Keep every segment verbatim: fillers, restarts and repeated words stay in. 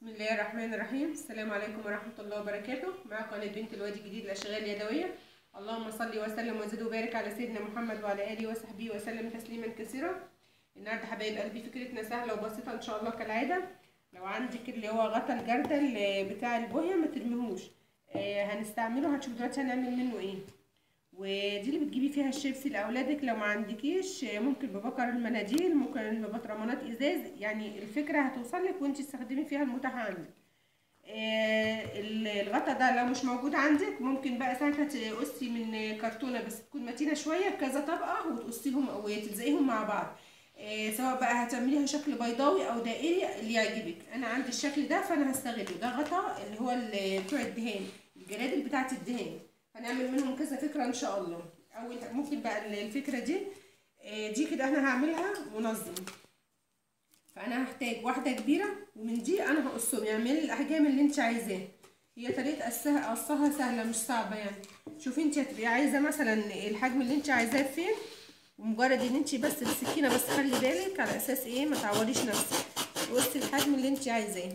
بسم الله الرحمن الرحيم. السلام عليكم ورحمة الله وبركاته. مع قناة بنت الوادي الجديد للأشغال اليدوية. اللهم صل وسلم وزد وبارك على سيدنا محمد وعلى آله وصحبه وسلم تسليما كثيرا. النهارده حبايب قلبي فكرتنا سهلة وبسيطة إن شاء الله كالعادة. لو عندك اللي هو غطا الجردل بتاع البوية ما ترميهوش، آه هنستعمله. هتشوف دلوقتي هنعمل منه ايه. ودي اللي بتجيبي فيها الشيبسي لاولادك. لو ما عندكيش ممكن ببكر المناديل، ممكن ببطرمانات ازاز، يعني الفكره هتوصل لك وانت تستخدمي فيها المتاح عندك. آه الغطا ده لو مش موجود عندك ممكن بقى ساعتها تقصي من كرتونه بس تكون متينه شويه كذا طبقه وتقصيهم او تلزقيهم مع بعض. آه سواء بقى هتعمليها شكل بيضاوي او دائري اللي يعجبك. انا عندي الشكل ده فانا هستغله. ده غطا اللي هو بتوع الدهان، الجرادل بتاعه الدهان، هنعمل منهم كذا فكره ان شاء الله. اول ممكن بقى الفكره دي دي كده احنا هعملها منظم. فانا هحتاج واحده كبيره ومن دي انا هقصهم، يعني من الاحجام اللي انت عايزاها. هي طريقه قصها قصها سهله مش صعبه يعني. شوفي انت هتبقي عايزه مثلا الحجم اللي انت عايزاه فين، ومجرد ان انت بس السكينه بس خلي بالك على اساس ايه ما تعوريش نفسك. قصي الحجم اللي انت عايزاه.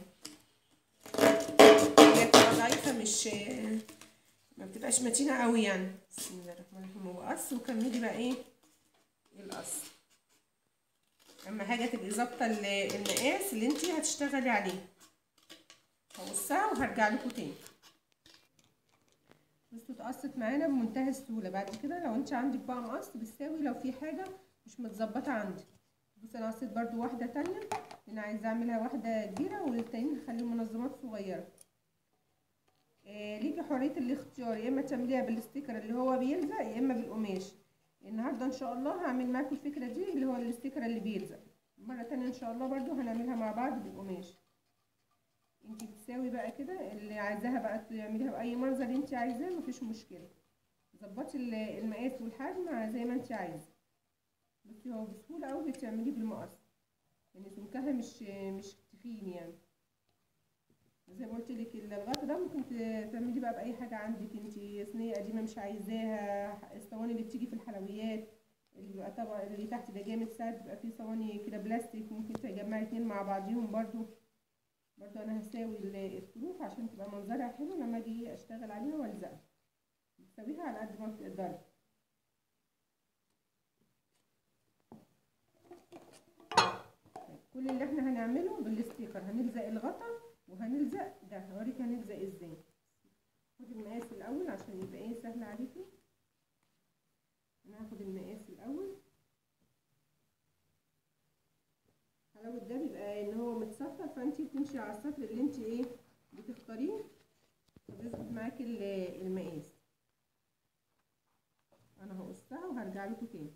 هي بتبقى ضعيفه مش ما بتبقاش متينه قوي يعني. بسم الله الرحمن الرحيم. هو قص وكملي بقى ايه القص. اهم حاجه تبقي ظابطه المقاس اللي انت هتشتغلي عليه. هقصها وهرجع لكم تاني. بصوا اتقصت معانا بمنتهى السهوله. بعد كده لو انت عندك بقى مقص بتساوي لو في حاجه مش متظبطه عندك. بصي انا قصيت برده واحده تانية، انا عايزه اعملها واحده كبيره والتانيين هخليهم منظمات صغيره. آه ليكي حريه الاختيار، يا اما تعمليها بالستيكر اللي هو بيلزق يا اما بالقماش. النهارده ان شاء الله هعمل معاكم الفكره دي اللي هو الاستيكر اللي بيلزق. مره تانية ان شاء الله برضو هنعملها مع بعض بالقماش. انت بتساوي بقى كده اللي عايزاها بقى تعمليها باي منظر انت عايزاه مفيش مشكله. ظبطي المقاس والحجم زي ما انت عايزه. بصي هو بسهوله قوي بتعمليه بالمقص، يعني سمكها مش مش تخين يعني. زي ما قلت لك الغطا ده ممكن تعملي بقى باي حاجه عندك انت. صينيه قديمه مش عايزاها، الصواني اللي بتيجي في الحلويات اللي بيبقى طبق اللي تحت ده جامد، ساعات بيبقى فيه صواني كده بلاستيك ممكن تجمعي اتنين مع بعضيهم. برضو برضو انا هساوي الطروف عشان تبقى منظرها حلو لما اجي اشتغل عليها والزقها. بتساويها على قد ما بتقدري. كل اللي احنا هنعمله بالستيكر هنلزق الغطا وهنلزق ده. هوريك هنلزق ازاي. خدي المقاس الاول عشان يبقى ايه سهل عليكي. انا هاخد المقاس الاول. حلاوه ده بيبقى ان هو متسطر، فانتي بتمشي على السطر اللي انتي ايه بتختاريه فبيظبط معاكي المقاس. انا هقصها وهرجع لكم تاني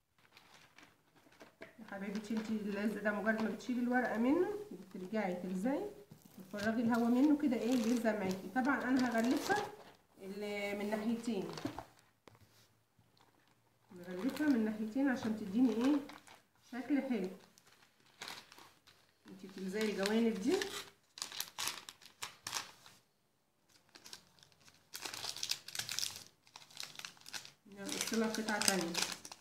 يا حبايبتي. انتي اللزق ده مجرد ما بتشيلي الورقه منه بترجعي تلزقي وتفرغي الهواء منه كده ايه بيلزق معاكي. طبعا انا هغلفها من ناحيتين، نغلفها من ناحيتين عشان تديني ايه شكل حلو. انتي بتلزقي الجوانب دي نقص لها قطعه تانية.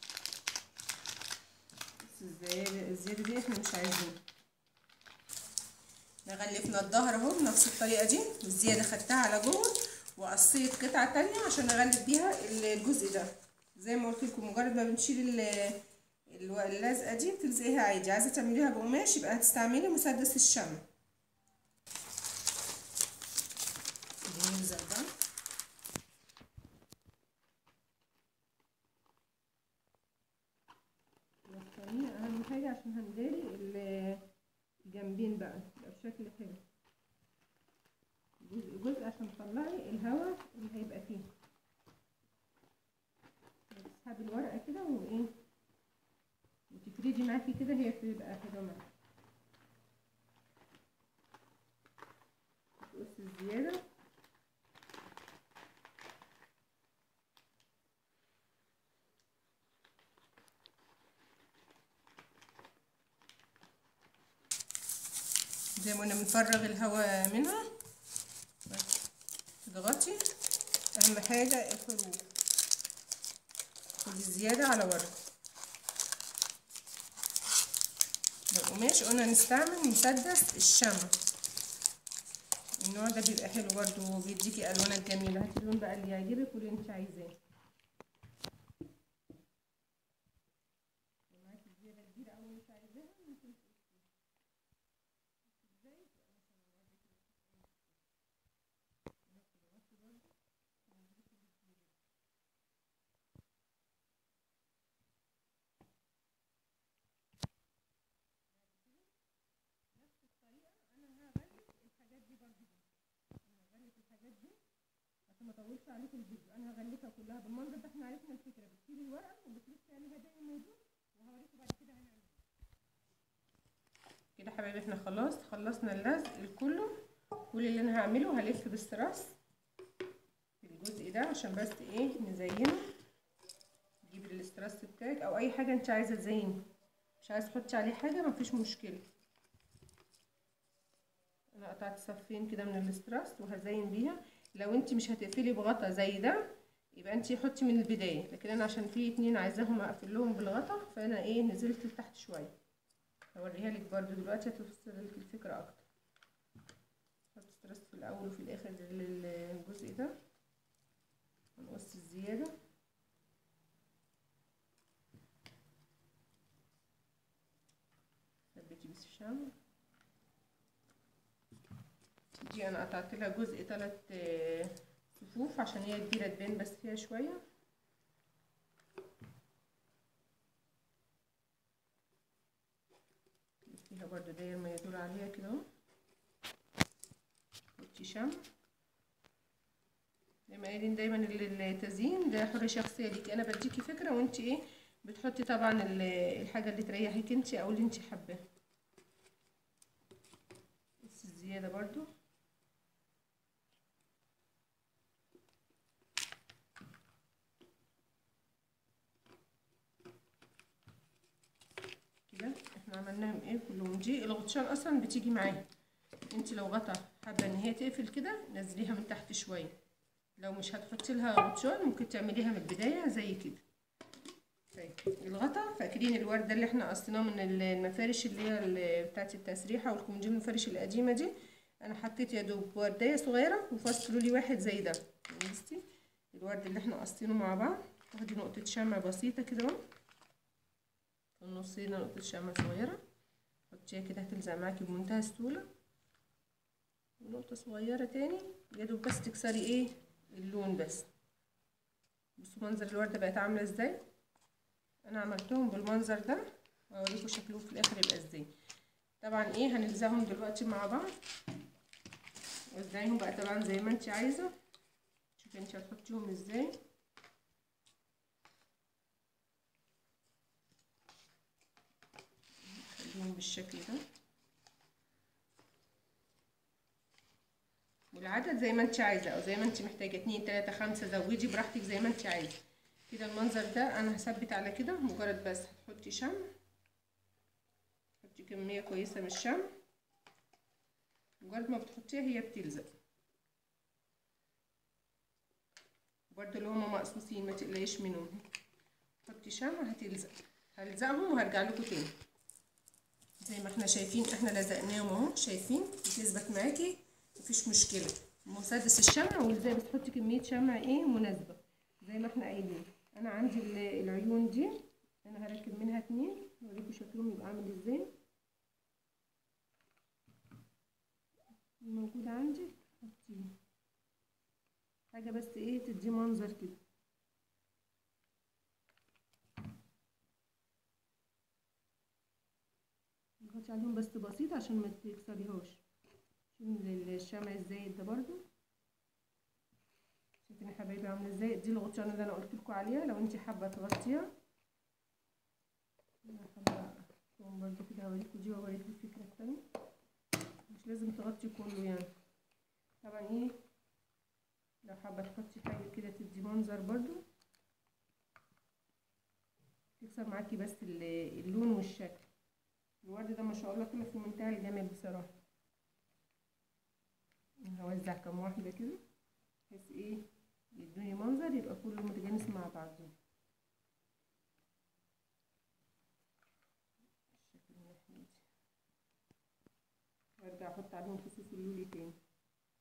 بس الزياده دي احنا مش عايزينها. غلفنا الظهر اهو بنفس الطريقه دي، والزياده خدتها على جوه وقصيت قطعه تانية عشان اغلف بيها الجزء ده. زي ما قلت لكم مجرد ما بنشيل اللزقه دي بتلزقيها عادي. عايزه تعمليها بقماش يبقى هتستعملي مسدس الشمع. نلزق ده وصليه اهم حاجه عشان هنداري الجنبين بقى يبقى بشكل حلو. جزء جزء عشان تطلعي الهواء اللي هيبقى فيه. تسحبي الورقه كده وايه وتفردي معاكي كده هي بتبقى حلوه معاكي. تقصي الزياده زي ما قلنا بنفرغ الهواء منها. تضغطي اهم حاجه الحروف. خدي الزياده على ورقه. لو قماش قلنا نستعمل مسدس الشمع. النوع ده بيبقى حلو برضو وبيديكي الوانات جميله. هاتي اللون بقى اللي يعجبك واللي انت عايزاه. لو معاكي زياده كبيره او انت عايزاها ممكن ازاي نفس الطريقه. انا هغلف الحاجات دي برضو، انا هغلف الحاجات دي عشان ما اطولش عليكم الفيديو. انا هغلفها كلها بالمنظر ده. احنا عرفنا الفكره، بتشيلي الورقه وبتلفي عليها باقي الموضوع وهوريكم بعد كده هنعمل كده. حبايبي احنا خلاص خلصنا اللزق كله. كل اللي انا هعمله هلف بالستراس في الجزء ده عشان بس ايه نزينه. تجيبي الاستراس بتاعك او اي حاجه انت عايزه تزيني، مش عايزه تحطي عليه حاجه مفيش مشكله. انا قطعت صفين كده من الاستراس وهزين بيها. لو انت مش هتقفلي بغطا زي ده يبقى انت حطي من البدايه، لكن انا عشان في اتنين عايزاهم اقفل لهم بالغطا فانا ايه نزلت لتحت شويه. هوريها لك برده دلوقتي هتوصل لك الفكره اكتر. هحط استراس في الاول وفي الاخر للجزء ده ونقص الزياده. ثبتي بس الشمع دي. انا قطعت لها جزء ثلاث صفوف عشان هي كبيره تبان بس فيها شويه. فيها برضو داير ما يدور عليها كده اهو. حطي شمع زي ما قايلين دايما التزيين ده حريه شخصيه ليكي. انا بديكي فكره وانت ايه بتحطي طبعا الحاجه اللي تريحك انت او اللي انت حباها. بس الزياده برضو كده. احنا عملناهم ايه كلهم. دي الغطشان اصلا بتيجي معاها. انت لو غطا حابه ان هي تقفل كده نزليها من تحت شويه. لو مش هتحطي لها غطشان ممكن تعمليها من البدايه زي كده. طيب الغطا فاكرين الورده اللي احنا قصيناه من المفارش اللي هي بتاعه التسريحه والكومودين المفارش القديمه دي. انا حطيت يا دوب ورديه صغيره وفص لولي واحد زي ده. بصي الورد اللي احنا قصينه مع بعض. تاخدي نقطه شمع بسيطه كده اهو في النص هنا، نقطه شمع صغيره حطيها كده هتلزق معاكي بمنتهى السهوله. ونقطه صغيره تاني يا دوب بس تكسري ايه اللون بس. بصوا منظر الورده بقت عامله ازاي. انا عملتهم بالمنظر ده واوريكم شكلهم في الاخر يبقى ازاي. طبعا ايه هنلزقهم دلوقتي مع بعض. وزعيهم بقى طبعا زي ما انت عايزه. شوفي انت هتحطيهم ازاي. خليهم بالشكل ده والعدد زي ما انت عايزه او زي ما انت محتاجه اتنين تلاته خمسه زودي براحتك زي ما انت عايزه. كده المنظر ده انا هثبت على كده. مجرد بس هتحطي شمع، حطي كميه كويسه من الشمع. مجرد ما بتحطيها هي بتلزق. برضو اللي هما مقصوصين ما تقلقيش منهم. حطي شمع هتلزق. هلزقهم وهرجع لكم تاني. زي ما احنا شايفين احنا لزقناهم اهو. شايفين بتثبت معاكي مفيش مشكله. مسدس الشمع والزي بس تحطي كميه شمع ايه مناسبه زي ما احنا قايلين. انا عندي العيون دي انا هركب منها اتنين اوريكم شكلهم يبقى عامل ازاي. الموجود عندي حطيه حاجه بس ايه تدي منظر كده. نغطي عليهم بس بسيط عشان ما تكسريهاش. شوفوا الشمع الزايد ده برضو. شايفين يا حبايبي عامله ازاي. دي الغطيان اللي انا قلت لكم عليها. لو انت حابه تغطيها انا حابه احطهم برضو كده. هوريكم دي وهوريكم الفكره التانيه. مش لازم تغطي كله يعني. طبعا ايه لو حابه تحطي حاجه كده تدي منظر برضو تكسر معاكي بس اللون والشكل. الورد ده ما شاء الله كله في منتهى الجمال بصراحه. هوزع كام واحده كده بحيث ايه يدوني منظر يبقى كله متجانس مع بعضه. الشكل الناحيه دي وارجع احط عليهم فصوص اللولي تاني.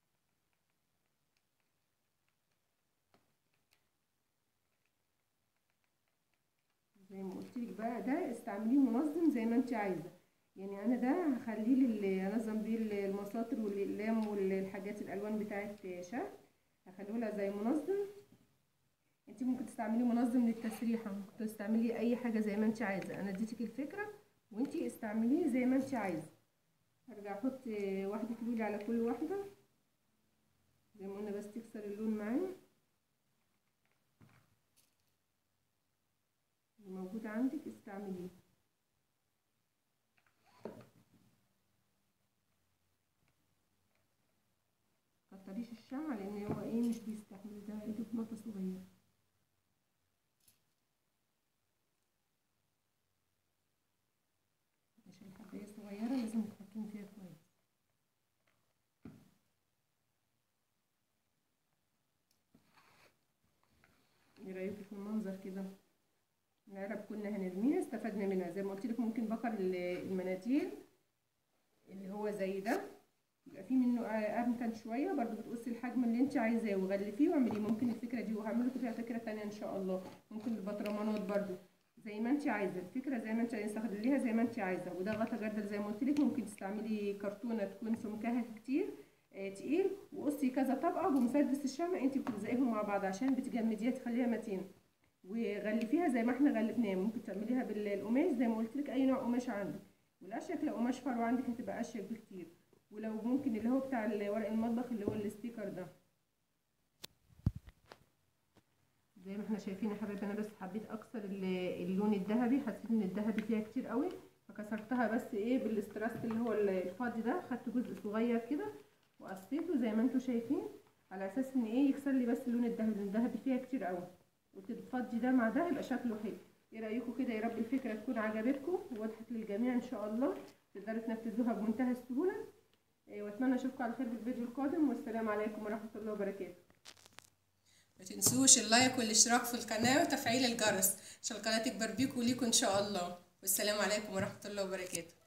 لك بقى ده استعمليه منظم زي ما انت عايزه. يعني انا ده هخليه انظم بيه المساطر والاقلام والحاجات الالوان بتاعه شهد، هخليه لها زي منظم. انت ممكن تستعمليه منظم للتسريحه، ممكن تستعمليه اي حاجه زي ما انت عايزه. انا اديتك الفكره وانت استعمليه زي ما انت عايزه. هرجع احط واحده كيلو على كل واحده زي ما قلنا، بس تكسر اللون معانا اللي موجود عندك استعمليه. مكتريش الشمع لان هو ايه مش بيستحمل، ده ايده نقطه صغيره. عشان الحبايه صغيره لازم تحطيهم فيها كويس. ايه رايكم في المنظر كده؟ العلب كنا هنرميها استفدنا منها. زي ما قلت لك ممكن بكر المناديل اللي هو زي ده يبقى فيه منه امتن شويه، برضو بتقصي الحجم اللي انت عايزاه وغلفيه واعمليه. ممكن الفكره دي، وهعمل لكم فيها فكره ثانيه ان شاء الله. ممكن البطرمانات برضو زي ما انت عايزه، الفكره زي ما انت عايزه تستخدميها زي ما انت عايزه. وده غطا جردل زي ما قلت لك، ممكن تستعملي كرتونه تكون سمكها كتير آه تقيل، وقصي كذا طبقه بمسدس الشمع انت بتلزقيهم مع بعض عشان بتجمديها تخليها متينه، وغلفيها زي ما احنا غلفناها. ممكن تعمليها بالقماش زي ما قلت لك، اي نوع قماش عندك. والاشيك لو قماش فرو عندك هتبقى اشيك بكتير. ولو ممكن اللي هو بتاع ورق المطبخ اللي هو الستيكر ده زي ما احنا شايفين يا حبايبي. انا بس حبيت اكسر اللون الذهبي، حسيت ان الذهبي فيها كتير قوي فكسرتها بس ايه بالاستراست اللي هو الفاضي ده. خدت جزء صغير كده وقصيته زي ما انتم شايفين على اساس ان ايه يكسر لي بس اللون الذهبي، لان الذهبي فيها كتير قوي. وتفضي ده مع ده يبقى شكله حلو. ايه رايكم كده؟ يا رب الفكره تكون عجبتكم ووضحت للجميع ان شاء الله، تقدروا تنفذوها بمنتهى السهوله. واتمنى اشوفكم على خير في الفيديو القادم، والسلام عليكم ورحمه الله وبركاته. ما تنسوش اللايك والاشتراك في القناه وتفعيل الجرس عشان القناه تكبر بيكم وليكم ان شاء الله. والسلام عليكم ورحمه الله وبركاته.